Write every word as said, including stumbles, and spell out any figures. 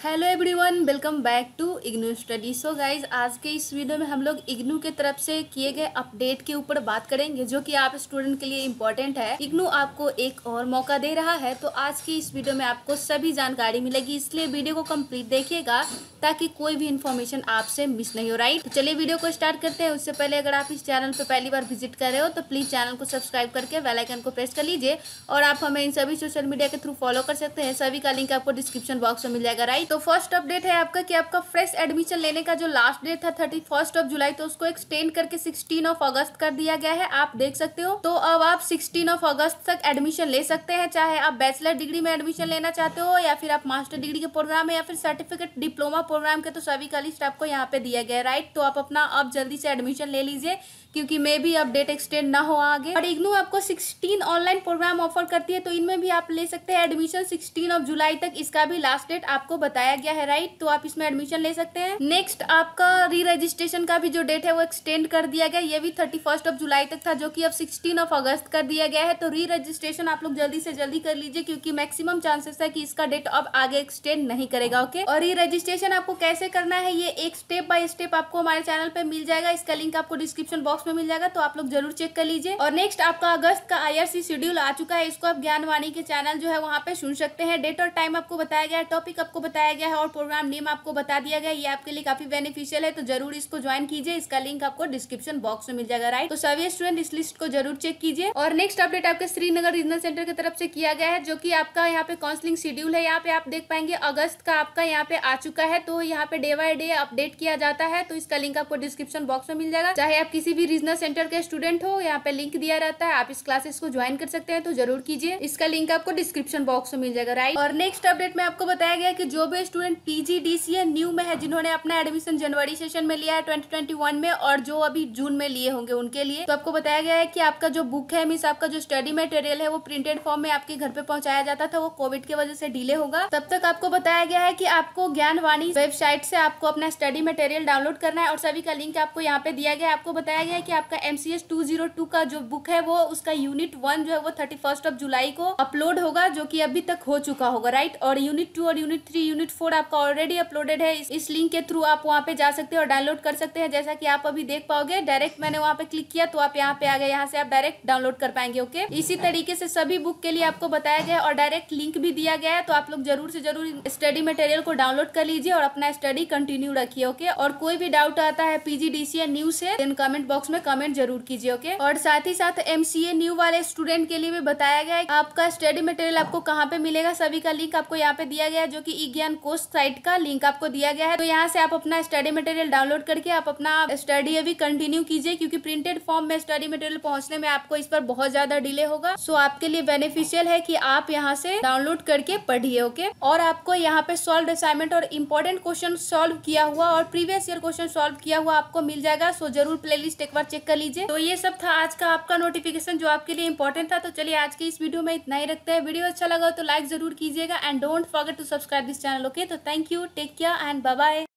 Hello everyone, welcome back to IGNOU study. So guys, आज के इस वीडियो में हम लोग इग्नू के तरफ से किए गए अपडेट के ऊपर बात करेंगे, जो कि आप स्टूडेंट के लिए इम्पोर्टेंट है। इग्नू आपको एक और मौका दे रहा है, तो आज की इस वीडियो में आपको सभी जानकारी मिलेगी, इसलिए वीडियो को कंप्लीट देखिएगा ताकि कोई भी इन्फॉर्मेशन आपसे मिस नहीं हो। राइट, तो चलिए वीडियो को स्टार्ट करते हैं। उससे पहले अगर आप इस चैनल पर पहली बार विजिट कर रहे हो तो प्लीज चैनल को सब्सक्राइब करके बेल आइकन को प्रेस कर लीजिए, और आप हमें इन सभी सोशल मीडिया के थ्रू फॉलो कर सकते हैं। सभी का लिंक आपको डिस्क्रिप्शन बॉक्स में मिल जाएगा। राइट, तो फर्स्ट अपडेट है आपका कि आपका फ्रेश एडमिशन लेने का जो लास्ट डेट था थर्टी फर्स्ट ऑफ जुलाई, तो उसको एक्सटेंड करके सिक्सटीन ऑफ अगस्त कर दिया गया है। आप देख सकते हो, तो अब आप सिक्सटीन ऑफ अगस्त तक एडमिशन ले सकते हैं, चाहे आप बैचलर डिग्री में एडमिशन लेना चाहते हो या फिर आप मास्टर डिग्री के प्रोग्राम में या फिर सर्टिफिकेट डिप्लोमा प्रोग्राम के। तो सभी का लिस्ट आपको यहाँ पे दिया गया है। राइट, तो आप अपना अब जल्दी से एडमिशन ले लीजिए, क्योंकि मे भी अपडेट एक्सटेंड ना हो आगे। और इग्नू आपको सिक्सटीन ऑनलाइन प्रोग्राम ऑफर करती है, तो इनमें भी आप ले सकते हैं एडमिशन सिक्सटीन ऑफ जुलाई तक। इसका भी लास्ट डेट आपको बताया गया है। राइट, तो आप इसमें एडमिशन ले सकते हैं। नेक्स्ट, आपका री रजिस्ट्रेशन का भी जो डेट है वो एक्सटेंड कर दिया गया। ये भी थर्टी फर्स्ट ऑफ जुलाई तक था, जो कि अब सिक्सटीन ऑफ अगस्त कर दिया गया है। तो री रजिस्ट्रेशन आप लोग जल्दी से जल्दी कर लीजिए, क्योंकि मैक्सिमम चांसेस है कि इसका डेट अब आगे एक्सटेंड नहीं करेगा। ओके, और री रजिस्ट्रेशन आपको कैसे करना है, ये एक स्टेप बाय स्टेप आपको हमारे चैनल पे मिल जाएगा। इसका लिंक आपको डिस्क्रिप्शन बॉक्स में मिल जाएगा, तो आप लोग जरूर चेक कर लीजिए। और नेक्स्ट, आपका अगस्त का आईआरसी शेड्यूल आ चुका है। इसको आप ज्ञानवाणी के चैनल जो है वहाँ पे सुन सकते हैं। डेट और टाइम आपको बताया गया है, टॉपिक आपको बताया गया है और प्रोग्राम नेम आपको बता दिया गया है। ये आपके लिए काफी बेनिफिशियल है, तो जरूर इसको ज्वाइन कीजिए। इसका लिंक आपको डिस्क्रिप्शन बॉक्स में मिल जाएगा। राइट, तो सभी स्टूडेंट इस लिस्ट को जरूर चेक कीजिए। और नेक्स्ट अपडेट आपके श्रीनगर रीजनल सेंटर की तरफ से किया गया है, जो कि आपका यहाँ पे काउंसलिंग शेड्यूल है। यहाँ पे आप देख पाएंगे अगस्त का आपका यहाँ पे आ चुका है। तो यहाँ पे डे बाय डे अपडेट किया जाता है, तो इसका लिंक आपको डिस्क्रिप्शन बॉक्स में मिल जाएगा। चाहे आप किसी भी रीजनल सेंटर के स्टूडेंट हो, यहाँ पे लिंक दिया रहता है, आप इस क्लासेस को ज्वाइन कर सकते हैं, तो जरूर कीजिए। इसका लिंक आपको डिस्क्रिप्शन बॉक्स में मिल जाएगा। राइट, और नेक्स्ट अपडेट में आपको बताया गया कि जो भी स्टूडेंट पीजीडीसीए न्यू में है, जिन्होंने अपना एडमिशन जनवरी सेशन में लिया है ट्वेंटी ट्वेंटी वन में, और जो अभी जून में लिए होंगे उनके लिए, तो आपको बताया गया है कि आपका जो बुक है, मीन्स आपका जो स्टडी मटेरियल है, वो प्रिंटेड फॉर्म में आपके घर पे पहुंचाया जाता था, वो कोविड की वजह से डिले होगा। तब तक आपको बताया गया है कि आपको ज्ञानवाणी वेबसाइट से आपको अपना स्टडी मटेरियल डाउनलोड करना है, और सभी का लिंक आपको यहाँ पे दिया गया है। आपको बताया गया है कि आपका एमसीएस टू जीरो टू का जो बुक है, वो उसका यूनिट वन जो है वो थर्टी फर्स्ट ऑफ जुलाई को अपलोड होगा, जो कि अभी तक हो चुका होगा। राइट, और यूनिट टू और यूनिट थ्री यूनिट फोर आपका ऑलरेडी अपलोडेड है। इस, इस लिंक के थ्रू आप वहाँ पे जा सकते हैं और डाउनलोड कर सकते हैं। जैसा कि आप अभी देख पाओगे, डायरेक्ट मैंने वहाँ पे क्लिक किया तो आप यहाँ पे आ गए, यहाँ से आप डायरेक्ट डाउनलोड कर पाएंगे। ओके, इसी तरीके से सभी बुक के लिए आपको बताया गया और डायरेक्ट लिंक भी दिया गया है, तो आप लोग जरूर से जरूर स्टडी मटेरियल को डाउनलोड कर लीजिए और अपना स्टडी कंटिन्यू रखिए। ओके, और कोई भी डाउट आता है पीजीडीसीए न्यू से, देन कमेंट बॉक्स में कमेंट जरूर कीजिए। ओके, और साथ ही साथ एमसीए न्यू वाले स्टूडेंट के लिए भी बताया गया है आपका स्टडी मटेरियल आपको कहाँ पे मिलेगा। सभी का लिंक आपको यहाँ पे दिया गया है, जो कि ई ज्ञान कोर्स साइट का लिंक आपको दिया गया है। तो यहाँ से आप अपना स्टडी मटेरियल डाउनलोड करके आप अपना स्टडी अभी कंटिन्यू कीजिए, क्योंकि प्रिंटेड फॉर्म में स्टडी मटेरियल पहुंचने में आपको इस पर बहुत ज्यादा डिले होगा। सो आपके लिए बेनिफिशियल है कि आप यहाँ से डाउनलोड करके पढ़िए। ओके, और आपको यहाँ पे सॉल्व असाइनमेंट और इंपॉर्टेंट क्वेश्चन सॉल्व किया हुआ और प्रीवियस ईयर क्वेश्चन सॉल्व किया हुआ आपको मिल जाएगा। सो जरूर प्लेलिस्ट एक बार चेक कर लीजिए। तो ये सब था आज का आपका नोटिफिकेशन, जो आपके लिए इंपॉर्टेंट था। तो चलिए आज की इस वीडियो में इतना ही रखते हैं। वीडियो अच्छा लगा तो लाइक जरूर कीजिएगा, and don't forget to subscribe this channel. Okay, तो thank you, take care and bye bye.